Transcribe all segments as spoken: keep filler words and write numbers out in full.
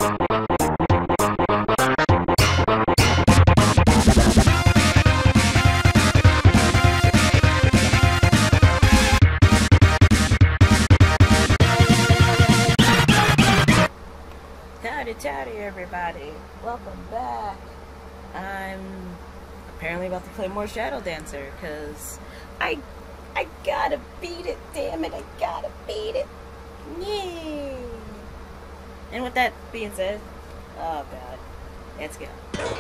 Howdy howdy everybody, welcome back. I'm apparently about to play more Shadow Dancer because I I gotta beat it, damn it, I gotta beat it. Yay! And with that being said, oh god, let's go.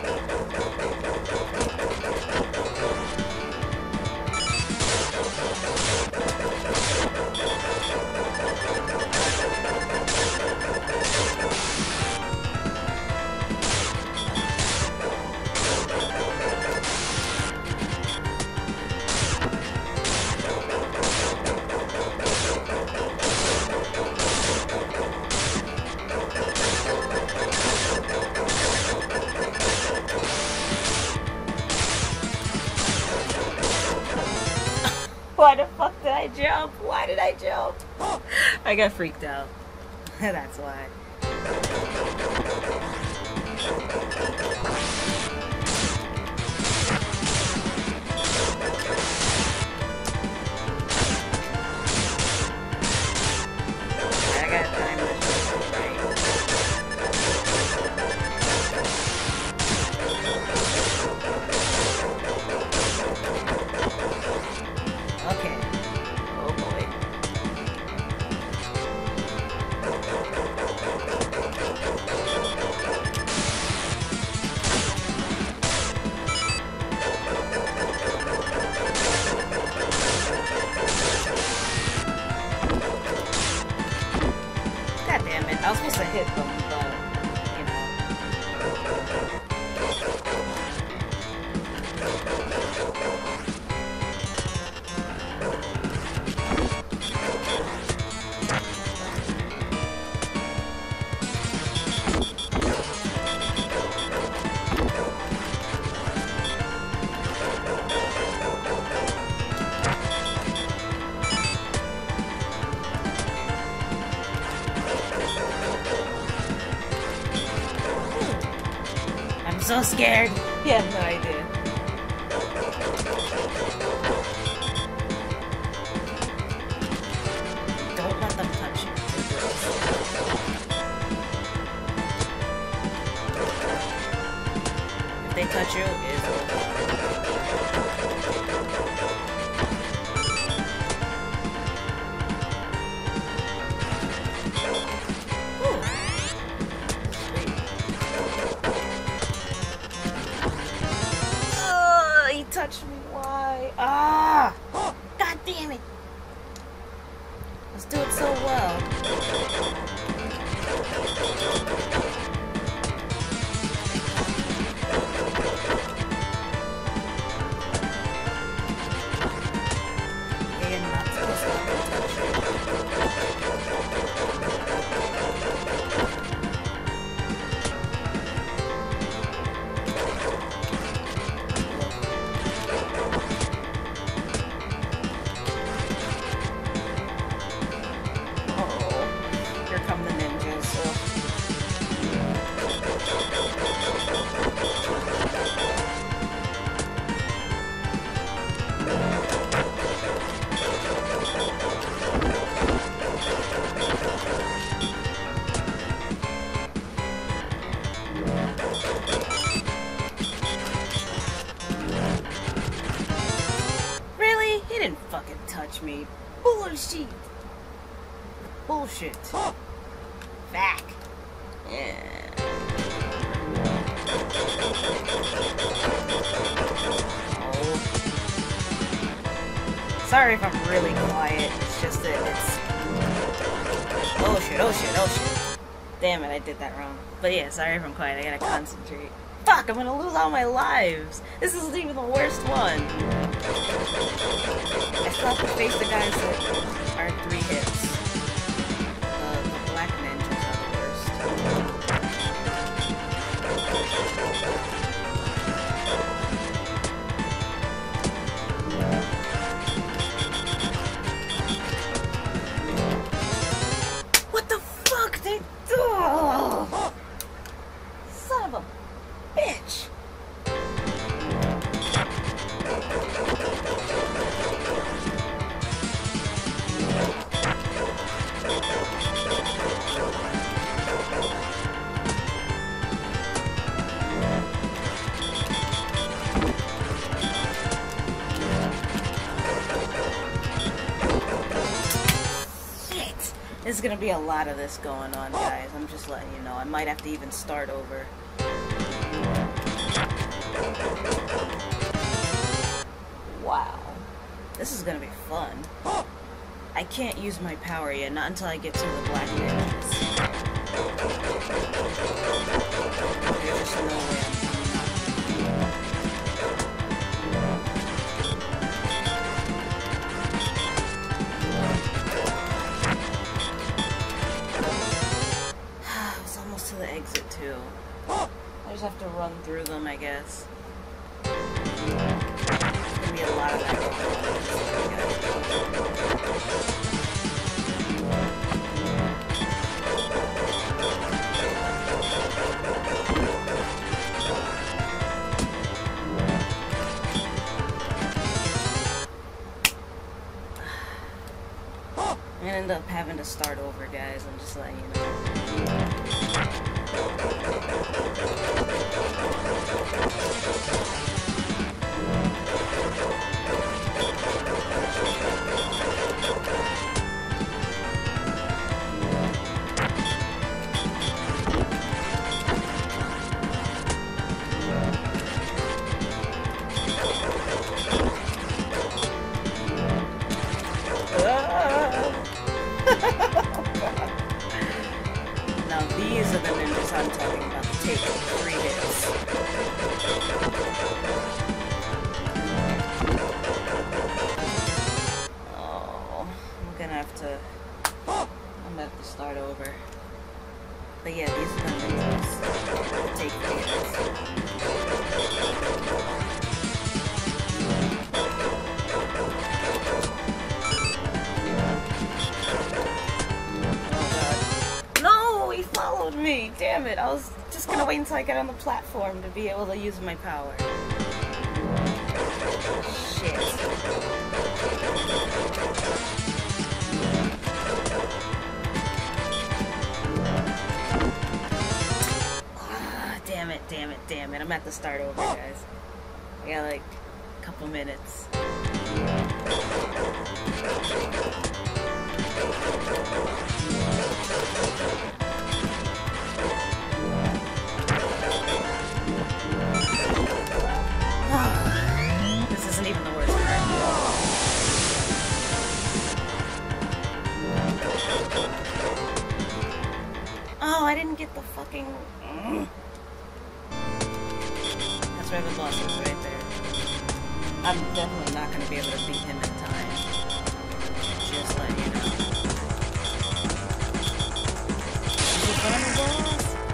Why the fuck did I jump? Why did I jump? I got freaked out. That's why. I got time to shoot right. Okay. Oh boy. God damn it. I was supposed to hit them, but, you know. I'm so scared. You have no idea. Don't let them touch you. If they touch you, it's over. Touch me, why? Ah! God damn it! Let's do it so well. You're not supposed to let me touch you. Really? He didn't fucking touch me. Bullshit. Bullshit. Back. Yeah. Oh. Sorry if I'm really quiet. It's just that it's... Oh shit, oh shit, oh shit. Damn it, I did that wrong. But yeah, sorry if I'm quiet. I gotta concentrate. Fuck, I'm gonna lose all my lives. This isn't even the worst one. I still have to face the guys that are three hits. Uh, the black ninjas are the worst. What the fuck? They... Oh. There's gonna be a lot of this going on, guys. I'm just letting you know. I might have to even start over. Wow. This is gonna be fun. I can't use my power yet, not until I get to the black ninjas. There's just no way I'm to the exit too. I just have to run through them, I guess. There's gonna be a lot of that going I'm gonna end up having to start over, guys. I'm just letting you know. Now these are the ninjas I'm talking about to take three hits. Oh, I'm gonna have to. I'm gonna have to start over. But yeah, these are the ninjas that take three hits. Me, damn it, I was just gonna wait until I get on the platform to be able to use my power. Shit. Ah, damn it, damn it, damn it. I'm at the start over, guys. I got like a couple minutes. This isn't even the worst part. Oh, I didn't get the fucking... That's Revan Blossoms right there. I'm definitely not going to be able to beat him in time. Just letting you know. Is it fun, boss?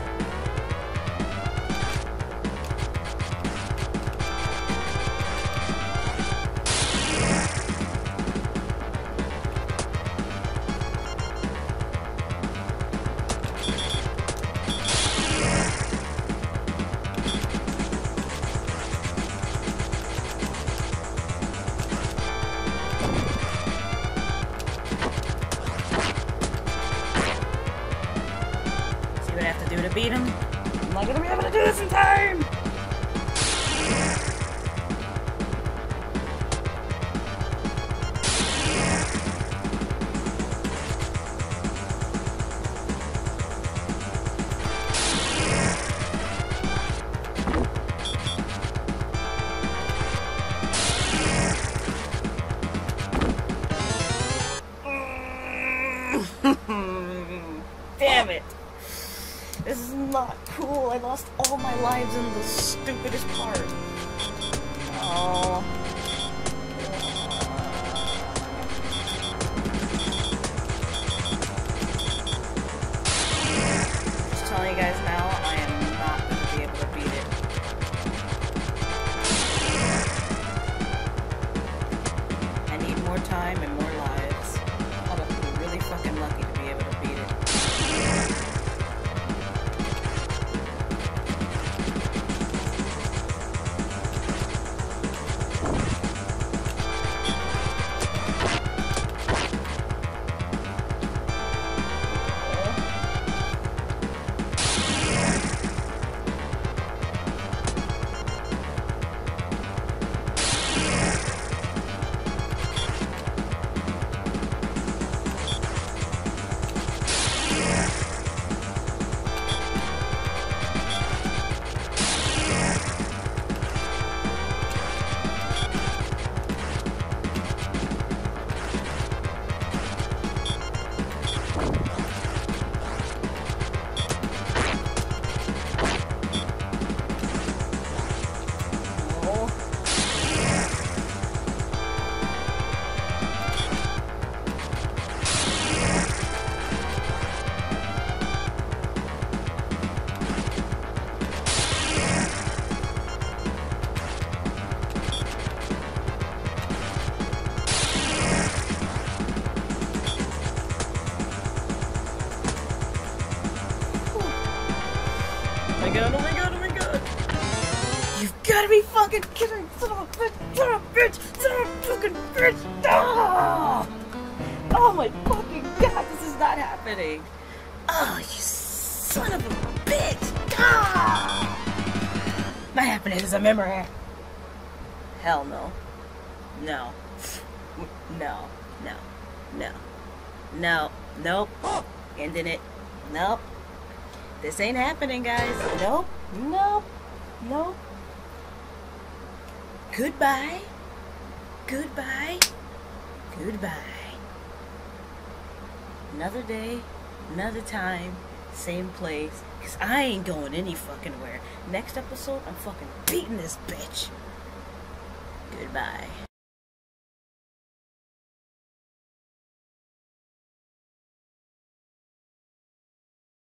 To beat him. I'm not gonna be able to do this in time! Damn it! This is not cool. I lost all my lives in the stupidest part. Oh. Just telling you guys now, I am not going to be able to beat it. I need more time and more lives. I'll have to be really fucking lucky to be able to beat it. my god, oh my god, oh my god. You've gotta be fucking kidding, son of a bitch, son of a bitch, son of a fucking bitch. Oh, oh my fucking god, this is not happening. Oh, you son of a bitch. Ah! Not happening as a memory. Hell no. No. No. No. No. No. Nope. Ending it. Nope. This ain't happening, guys. Nope. Nope. Nope. Goodbye. Goodbye. Goodbye. Another day, another time, same place. Cause I ain't going any fucking where. Next episode, I'm fucking beating this bitch. Goodbye.